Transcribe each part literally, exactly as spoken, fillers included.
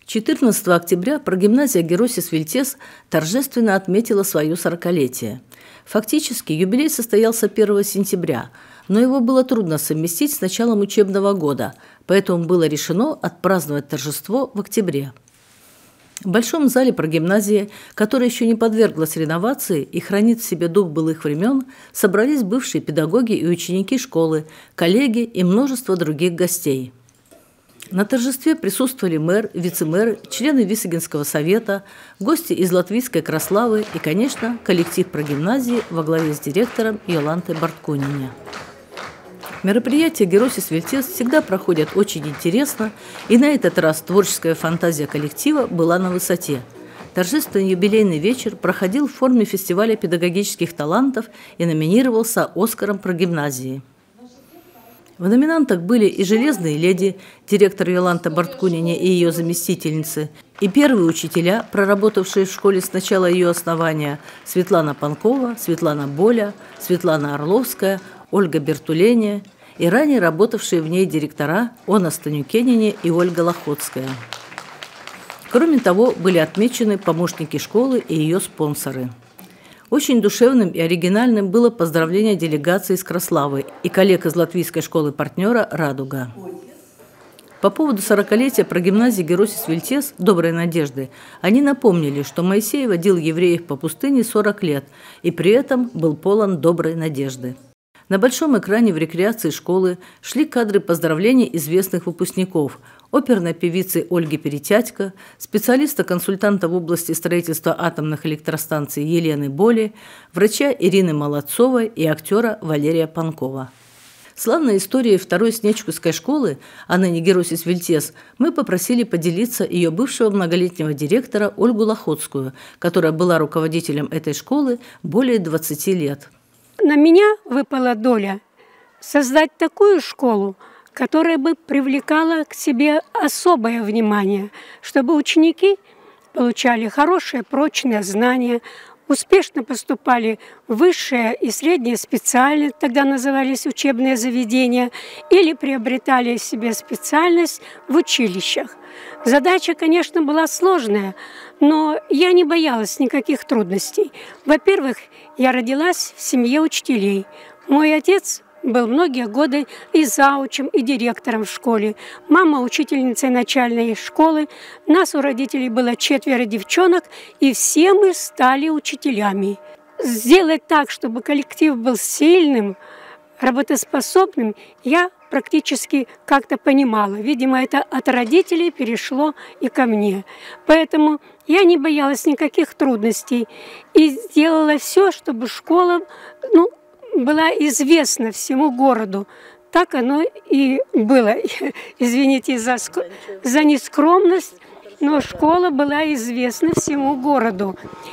четырнадцатого октября прогимназия Геросис Вильтес торжественно отметила свое сорокалетие. Фактически юбилей состоялся первого сентября, но его было трудно совместить с началом учебного года, поэтому было решено отпраздновать торжество в октябре. В большом зале прогимназии, которая еще не подверглась реновации и хранит в себе дух былых времен, собрались бывшие педагоги и ученики школы, коллеги и множество других гостей. На торжестве присутствовали мэр, вице-мэр, члены Висагинского совета, гости из Латвийской Краславы и, конечно, коллектив прогимназии во главе с директором Йолантой Барткунине. Мероприятия Геросис Вильтес всегда проходят очень интересно, и на этот раз творческая фантазия коллектива была на высоте. Торжественный юбилейный вечер проходил в форме фестиваля педагогических талантов и номинировался Оскаром прогимназии. В номинантах были и «Железные леди», директор Йоланта Барткунине и ее заместительницы, и первые учителя, проработавшие в школе с начала ее основания, Светлана Панкова, Светлана Боля, Светлана Орловская, Ольга Бертуления, и ранее работавшие в ней директора Она Станюкенине и Ольга Лохотская. Кроме того, были отмечены помощники школы и ее спонсоры. Очень душевным и оригинальным было поздравление делегации из Краславы и коллег из латвийской школы-партнера «Радуга». По поводу сорокалетия прогимназии Геросис Вильтес «Доброй надежды» они напомнили, что Моисей водил евреев по пустыне сорок лет и при этом был полон доброй надежды. На большом экране в рекреации школы шли кадры поздравлений известных выпускников: оперной певицы Ольги Перетятько, специалиста-консультанта в области строительства атомных электростанций Елены Боли, врача Ирины Молодцовой и актера Валерия Панкова. Славной историей второй снечкутской школы, а ныне Геросис Вильтес, мы попросили поделиться ее бывшего многолетнего директора Ольгу Лохотскую, которая была руководителем этой школы более двадцати лет. На меня выпала доля создать такую школу, которая бы привлекала к себе особое внимание, чтобы ученики получали хорошие, прочные знания, успешно поступали в высшее и среднее специальное, тогда назывались учебные заведения, или приобретали себе специальность в училищах. Задача, конечно, была сложная, но я не боялась никаких трудностей. Во-первых, я родилась в семье учителей. Мой отец был многие годы и заучем, и директором в школе. Мама учительницей начальной школы. Нас у родителей было четверо девчонок, и все мы стали учителями. Сделать так, чтобы коллектив был сильным, работоспособным, я практически как-то понимала. Видимо, это от родителей перешло и ко мне. Поэтому я не боялась никаких трудностей и сделала все, чтобы школа, ну, была известна всему городу. Так оно и было. Извините за, за нескромность, но школа была известна всему городу.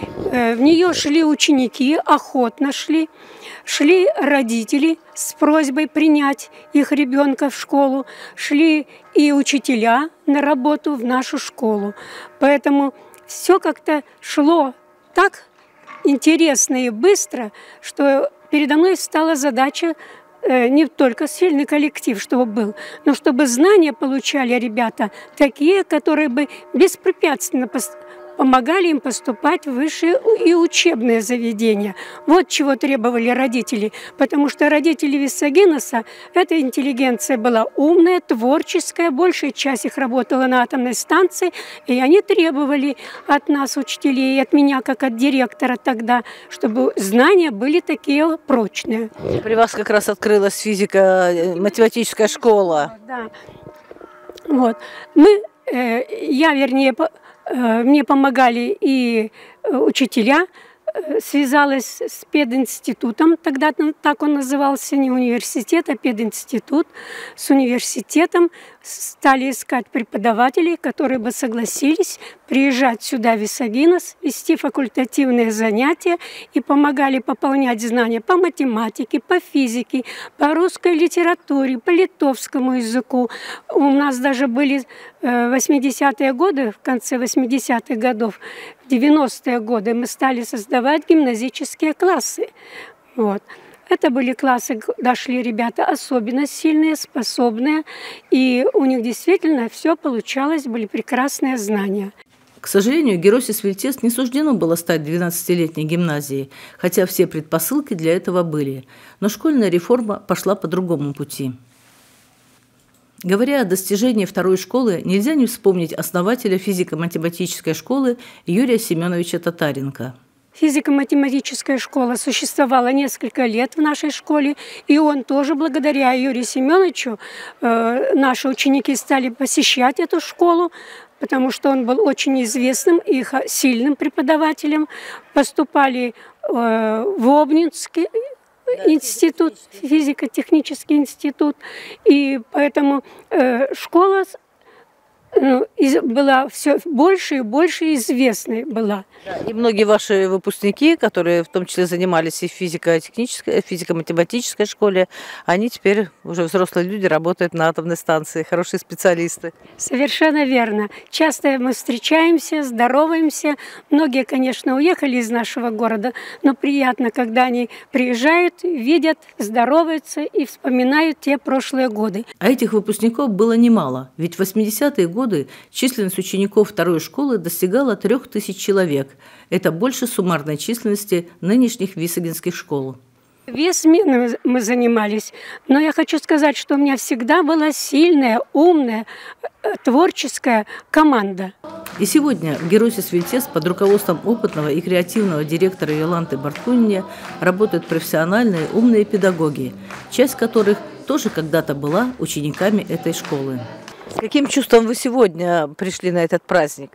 В нее шли ученики, охотно шли. Шли родители с просьбой принять их ребенка в школу. Шли и учителя на работу в нашу школу. Поэтому все как-то шло так интересно и быстро, что передо мной стала задача э, не только сильный коллектив, чтобы был, но чтобы знания получали ребята такие, которые бы беспрепятственно помогали им поступать в высшие и учебные заведения. Вот чего требовали родители, потому что родители Висагинеса, эта интеллигенция была умная, творческая, большая часть их работала на атомной станции, и они требовали от нас, учителей, и от меня, как от директора тогда, чтобы знания были такие прочные. При вас как раз открылась физико-математическая школа. Да. Вот. Мы, э, я, вернее, мне помогали и учителя, связалась с пединститутом, тогда так он назывался, не университет, а пединститут, с университетом, стали искать преподавателей, которые бы согласились приезжать сюда в Висагинес, вести факультативные занятия и помогали пополнять знания по математике, по физике, по русской литературе, по литовскому языку. У нас даже были восьмидесятые годы, в конце восьмидесятых годов, в девяностые годы мы стали создавать гимназические классы. Вот. Это были классы, куда шли ребята особенно сильные, способные, и у них действительно все получалось, были прекрасные знания. К сожалению, Геросис Вильтес не суждено было стать двенадцатилетней гимназией, хотя все предпосылки для этого были. Но школьная реформа пошла по другому пути. Говоря о достижении второй школы, нельзя не вспомнить основателя физико-математической школы Юрия Семеновича Татаренко. Физико-математическая школа существовала несколько лет в нашей школе, и он тоже, благодаря Юрию Семеновичу, э, наши ученики стали посещать эту школу, потому что он был очень известным и сильным преподавателем. Поступали э, в Обнинский институт, физико-технический институт, и поэтому э, школа ну, из, была все больше и больше известной была. И многие ваши выпускники, которые в том числе занимались и в физико-технической, физико-математической школе, они теперь уже взрослые люди, работают на атомной станции, хорошие специалисты. Совершенно верно. Часто мы встречаемся, здороваемся. Многие, конечно, уехали из нашего города, но приятно, когда они приезжают, видят, здороваются и вспоминают те прошлые годы. А этих выпускников было немало, ведь в восьмидесятые годы численность учеников второй школы достигала трех тысяч человек. Это больше суммарной численности нынешних висагинских школ. Две смены мы занимались, но я хочу сказать, что у меня всегда была сильная, умная, творческая команда. И сегодня в Геросис Вильтес под руководством опытного и креативного директора Йоланты Барткунине работают профессиональные, умные педагоги, часть которых тоже когда-то была учениками этой школы. С каким чувством вы сегодня пришли на этот праздник?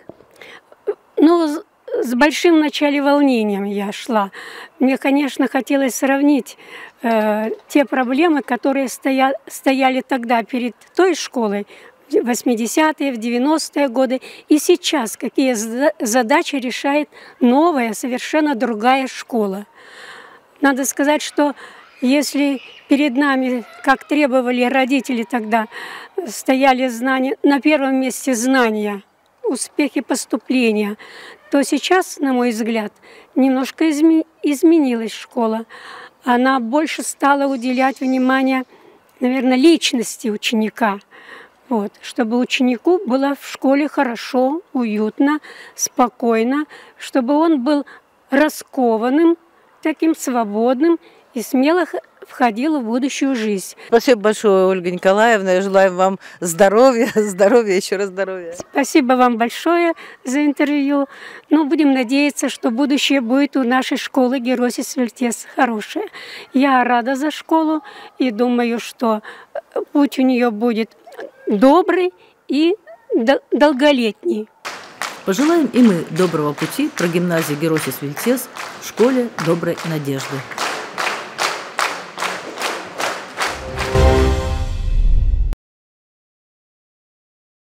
Ну, с большим вначале волнением я шла. Мне, конечно, хотелось сравнить э, те проблемы, которые стоя, стояли тогда перед той школой, в восьмидесятые, в девяностые годы, и сейчас, какие задачи решает новая, совершенно другая школа. Надо сказать, что если перед нами, как требовали родители тогда, стояли знания, на первом месте знания, успехи поступления, то сейчас, на мой взгляд, немножко изме изменилась школа. Она больше стала уделять внимание, наверное, личности ученика. Вот, чтобы ученику было в школе хорошо, уютно, спокойно, чтобы он был раскованным, таким свободным и смело входил в будущую жизнь. Спасибо большое, Ольга Николаевна. Я желаю вам здоровья, здоровья, еще раз здоровья. Спасибо вам большое за интервью. Ну, будем надеяться, что будущее будет у нашей школы Геросис Вильтес хорошее. Я рада за школу и думаю, что путь у нее будет добрый и долголетний. Пожелаем и мы доброго пути про гимназию Геросис Вильтес в школе доброй надежды.